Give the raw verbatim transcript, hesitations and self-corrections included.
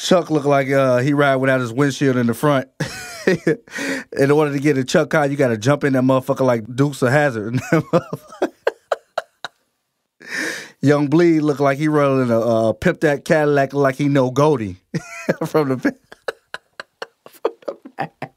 Chuck looked like uh, he ride without his windshield in the front. In order to get a Chuck car, you got to jump in that motherfucker like Dukes of Hazzard. Young Bleed looked like he running a uh, pimp that Cadillac like he know Goldie from the from the back.